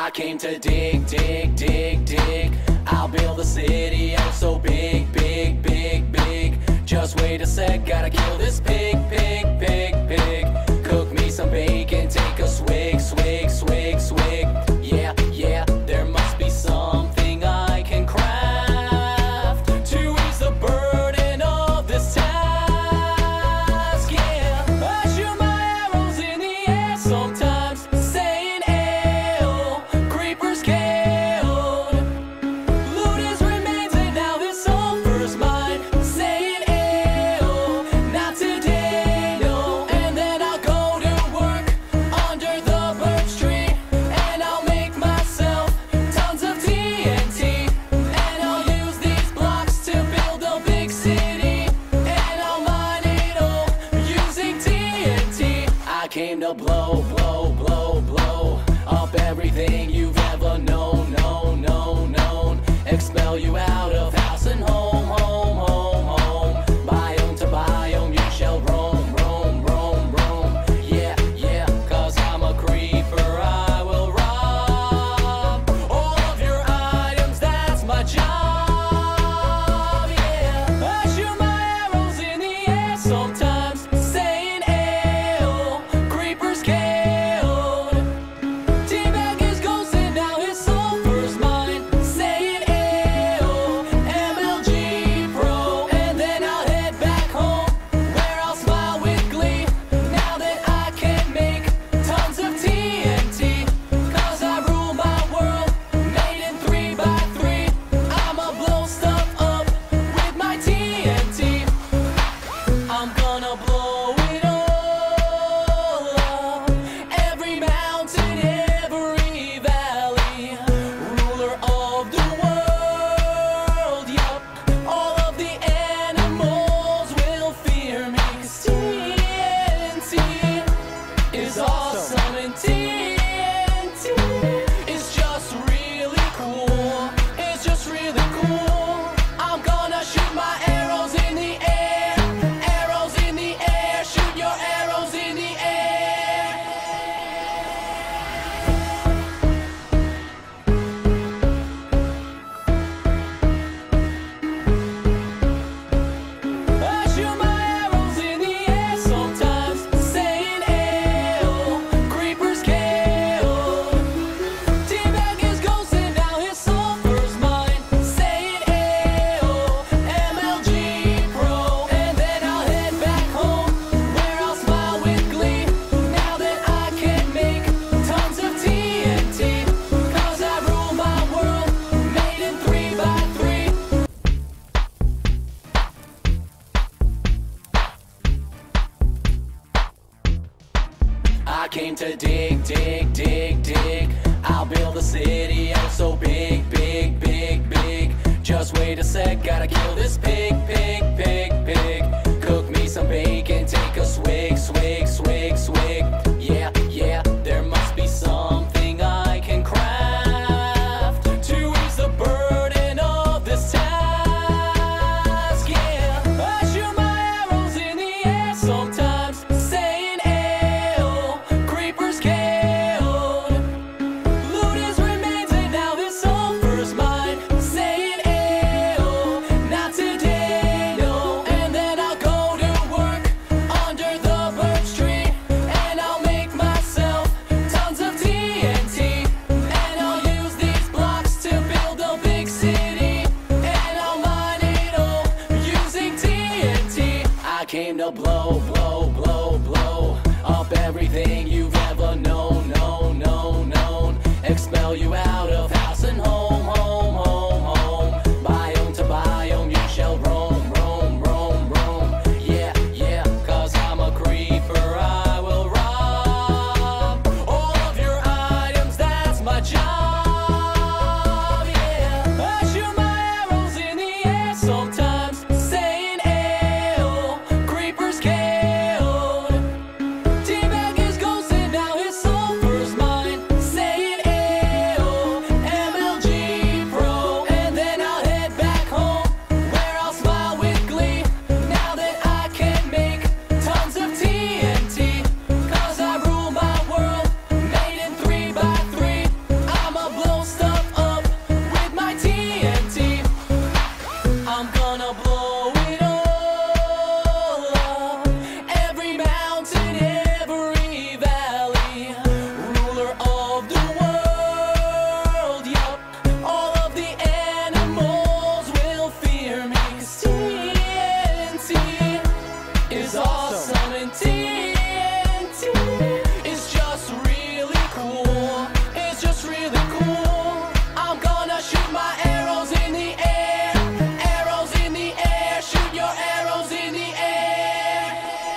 I came to dig, dig, dig, dig. I'll build a city oh so big, big, big, big. Just wait a sec, gotta kill this pig, pig, pig, pig. Cook me some bacon, take a swig, swig, swig, swig. Yeah, yeah, there must be something I can craft to ease the burden of this task. Yeah, I shoot my arrows in the air sometimes, saying "Ayo, creepers killed. Loot his remains and now his soul first mine, saying "Ayo, not today, no." And then I'll go to work under the birch tree, and I'll make myself tons of TNT, and I'll use these blocks to build a big city, and I'll mine it all using TNT. I came to blow, blow, blow, blow up everything you've ever known, known, known, known. Expel you out of house and home, home, home, home. Biome to biome you shall roam, roam, roam, roam. Yeah, yeah, 'cause I'm a creeper, I will rob all of your items, that's my job. Yeah, I shoot my arrows in the air sometimes, saying "Ayo, creepers killed." Teabag his ghost and now his soul first mine, saying "Ayo, MLG Pro." And then I'll head back home, where I'll smile with glee, now that I can make tons of TNT. 'Cause I rule my world, made in 3x3. I'ma blow stuff up with my TNT. I'm gonna blow it all up, every mountain, every valley. Ruler of the world, yup. All of the animals will fear me, 'cause TNT is awesome, and TNT is just really cool. It's just really cool. I'm gonna shoot my arrows in the air, arrows in the air. Shoot your arrows in the air. I shoot my arrows in the air sometimes, saying "Ayo, creepers killed." Teabag his ghost and now his soul first mine, saying "Ayo, MLG Pro." And then I'll head back home, where I'll smile with glee, now that I can make tons of TNT. 'Cause I rule my world, made in 3x3. I came to dig, dig, dig, dig. I'll build a city oh so big, big, big, big. Just wait a sec, gotta kill this pig, pig, pig, pig. Cook me some bacon, take a swig, swig, swig, swig. Yeah, yeah, there must be something I can craft to ease the burden of this task. Yeah, I shoot my arrows in the air sometimes, saying "Ayo, creepers killed. Loot his remains and now his soul first mine, saying "Ayo, not today, no." And then I'll go to work under the birch tree, and I'll make myself tons of TNT, and I'll use these blocks to build a big city, and I'll mine it all using TNT. I came to blow, blow, blow, blow up everything you've ever known, known, known, known. Expel you out of house and home, home, home, home. Biome to biome you shall roam, roam, roam, roam. Yeah, yeah, 'cause I'm a creeper, I will rob all of your items, that's my job. Yeah, I shoot my arrows in the air sometimes, saying "Ayo, creepers killed." Teabag his ghost and now his soul first mine, saying "Ayo, MLG Pro." awesome and TNT is just really cool. It's just really cool. I'm gonna shoot my arrows in the air. Arrows in the air. Shoot your arrows in the air.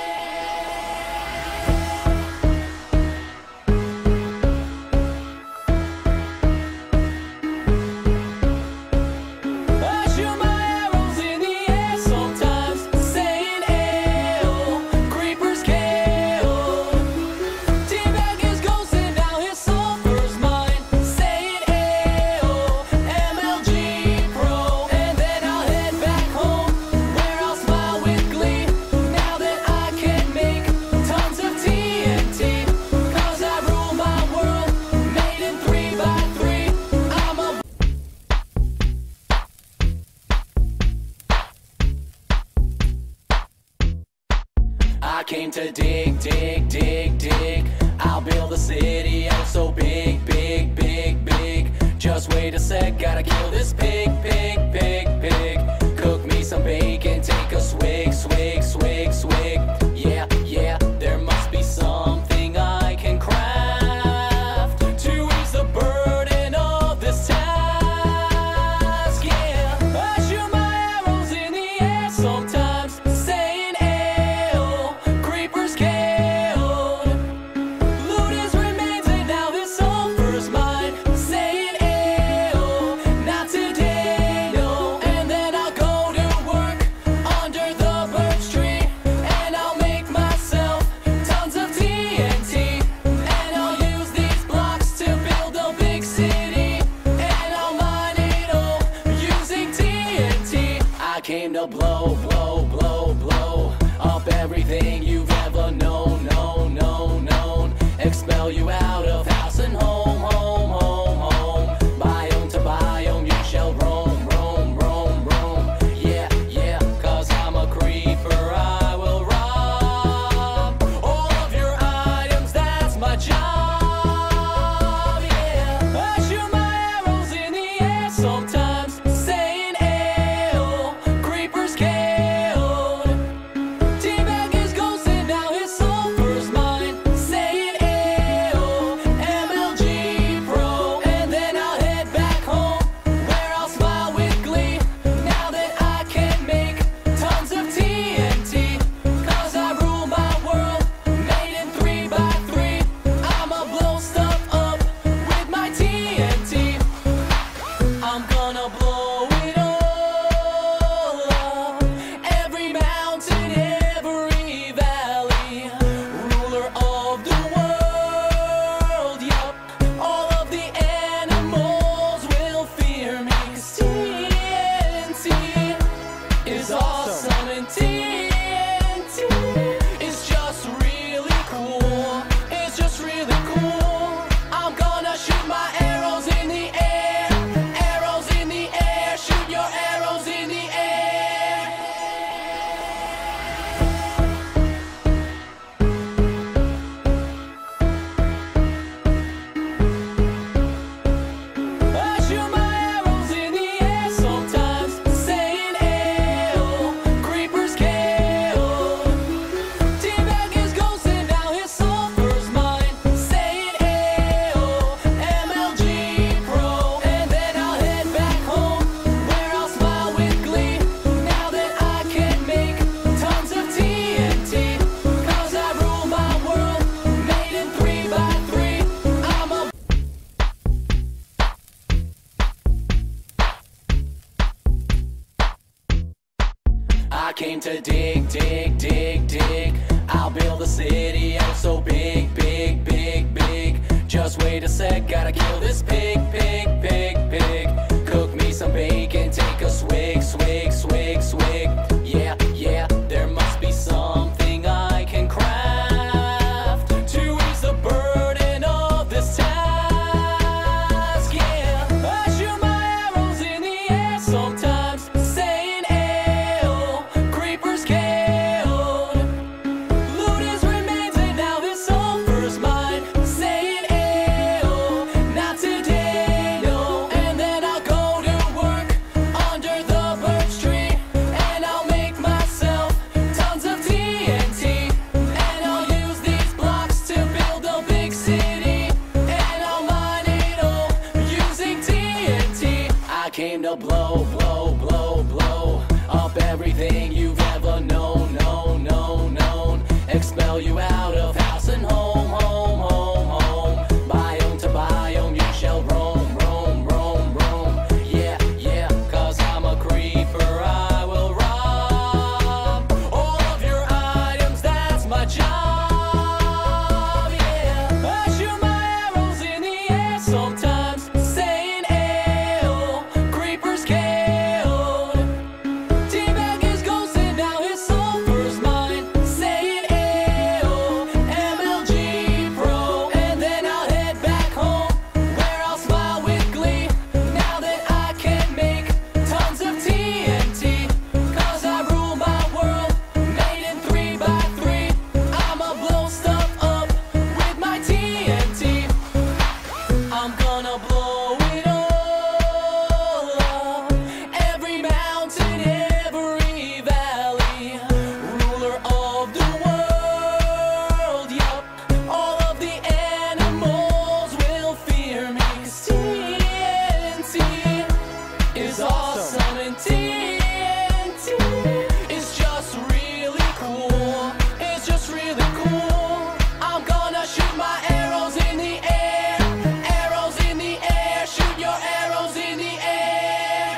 I shoot my arrows in the air sometimes, saying "Ayo, creepers KO." Teabag is ghosting down his sulfur's mind, saying "Ayo, MLG Pro." And then I'll head back home, where I'll smile with glee, now that I can make tons of TNT. 'Cause I rule my world, made in 3x3. I'm a I came to dig, dig, dig, dig. I'll build a city, oh so big, big, big, big. Just wait a sec, gotta kill this pig, pig, pig, pig. Cook me some bacon, take a swig, swig, swig, swig. Yeah, yeah, there must be something I can craft to ease the burden of this task. Yeah, I shoot my arrows in the air sometimes, saying "Ayo, creepers KO'd." Loot his remains and now his sulfur's mine, saying "Ayo, not today, no." And then I'll go to work under the birch tree, and I'll make myself tons of TNT. And I'll use these blocks to build a big city, and I'll mine it all using TNT. I came to blow, blow, blow, blow up everything you've ever known, known, known, known. Expel you out of house and home, home, home, home. Biome to biome you shall roam, roam, roam, roam. Yeah, yeah, 'cause I'm a creeper, I will rob all of your items, that's my job. Yeah, I shoot my arrows in the air sometimes, saying "Ayo, creepers KO'd." Teabag is ghosting down his sulfur's mine, saying "Ayo, MLG Pro." And then I'll head back home, where I'll smile with glee, now that I can make tons of TNT. 'Cause I rule my world, made in 3x3. I'ma blow stuff up with my TNT. I'm gonna blow it all up. Every mountain, every valley. Ruler of the world, yup. All of the animals will fear me. 'Cause TNT is awesome and TNT is just really cool. It's just really cool. I'm gonna shoot my arrows in the air. Arrows in the air. Shoot your arrows in the air. I shoot my arrows in the air sometimes, saying "Ayo, creepers KO'd." Teabag is ghosting down his sulfur's mine, saying "Ayo, MLG Pro." And then I'll head back home, where I'll smile with glee, now that I can make tons of TNT. 'Cause I rule my world, made in 3x3. I'm a I came to dig, dig, dig, dig. I'll build a city, oh so big, big, big, big. Just wait a sec, gotta kill this pig, pig, pig, pig. Cook me some bacon, take a swig, swig, swig, swig. Yeah, yeah, there must be something I can craft to ease the burden of this task. Yeah, I shoot my arrows in the air sometimes, saying "Ayo, creepers KO'd." Loot his remains and now his sulfur's mine, saying "Ayo, not today, no." will blow, blow, blow, blow up everything you've ever known, known, known, known. Expel you out of house and home, home, home, home. Biome to biome you shall roam, roam, roam, roam. Yeah, yeah, 'cause I'm a creeper, I will rob all of your items, that's my job, yeah. I shoot my arrows in the air sometimes, saying ayo, creepers killed. Teabag is ghosted, now his sulfur's mine, saying ayo, MLG Pro. And then I'll head back home, where I'll smile with glee, now that I can make tons of TNT. 'Cause I rule my world, made in 3x3. I'ma blow stuff up with my TNT. I'm gonna blow it all up, every mountain, every valley. Ruler of the world, yup. All of the animals will fear me, 'cause TNT is awesome and TNT is just really cool. It's just really cool. I'm gonna shoot my arrows in the air, arrows in the air, shoot your arrows in the air.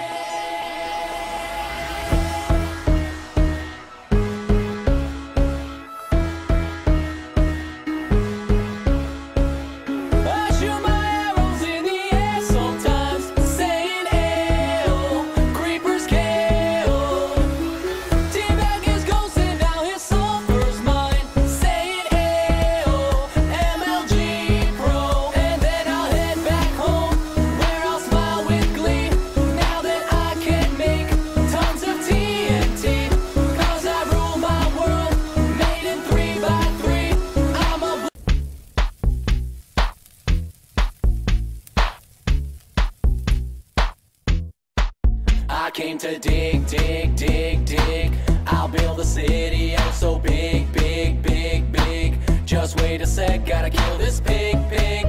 I shoot my arrows in the air sometimes, saying ayo, creepers killed. Teabag is ghosted, now his sulfur's mine, saying ayo, MLG Pro. And then I'll head back home, where I'll smile with glee, now that I can make tons of TNT. 'Cause I rule my world, made in 3x3. I'm a I came to dig, dig, dig, dig. I'll build a city, oh so big, big, big, big. Just wait a sec, gotta kill this pig, pig.